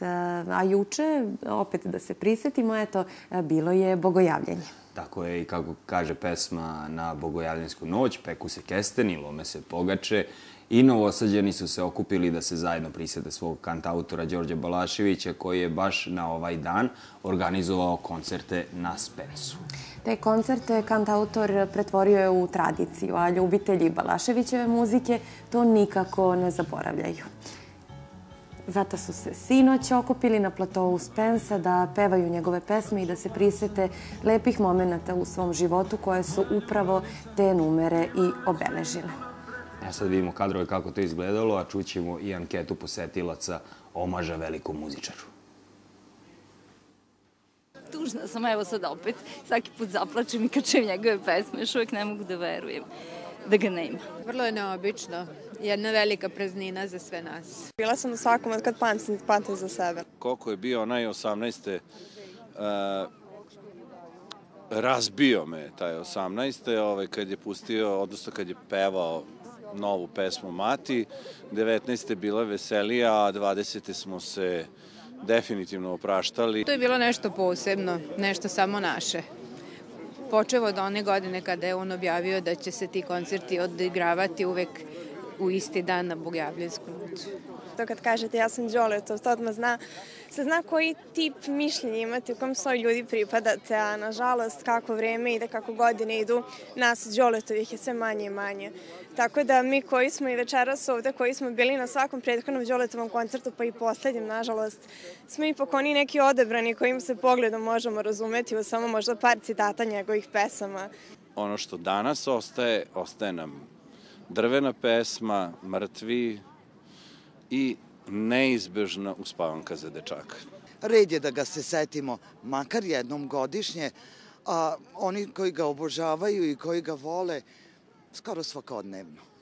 A juče, opet da se prisetimo, eto, bilo je bogojavljanje. Tako je i kako kaže pesma na Bogojavljansku noć, peku se kesteni, lome se pogače i Novosađani su se okupili da se zajedno prisete svog kantautora Đorđa Balaševića koji je baš na ovaj dan organizovao koncerte na Spensu. Te koncerte kantautor pretvorio je u tradiciju, a ljubitelji Balaševićeve muzike to nikako ne zaboravljaju. Zato su se sinoć okupili na platovu Spensa da pevaju njegove pesme i da se prisete lepih momenata u svom životu koje su upravo te numere i obeležile. Sad vidimo kadrove kako to izgledalo, a čućemo i anketu posetilaca omaža velikom muzičaru. Tužna sam, evo sad opet, svaki put zaplačem i kad čujem njegove pesme, još uvijek ne mogu da verujem da ga nema. Vrlo je neobično, jedna velika praznina za sve nas. Bila sam u svakom od kad pamtim za sebe. Koliko je bio onaj 18. Razbio me taj 18. Kad je pustio, odnosno kad je pevao novu pesmu Mati, 19. bila veselija, a 20. smo se definitivno opraštali. To je bilo nešto posebno, nešto samo naše. Počevo od one godine kada je on objavio da će se ti koncerti odigravati uvek u isti dan na Bogojavljansku noć. To kad kažete ja sam Đoletov, to odmah se zna koji tip mišljenja imate, u kom sloju ljudi pripadate, a nažalost kako vreme ide, kako godine idu, nas Đoletovih je sve manje i manje. Tako da mi koji smo i večeras ovde, koji smo bili na svakom prethodnom Đoletovom koncertu, pa i poslednjem, nažalost, smo ipak oni neki odebrani kojim se pogledom možemo razumeti u samo možda par citata njegovih pesama. Ono što danas ostaje nam drvena pesma, mrtvi i neizbežna uspavanka za dečaka. Red je da ga se setimo makar jednom godišnje, a oni koji ga obožavaju i koji ga vole skoro svakodnevno.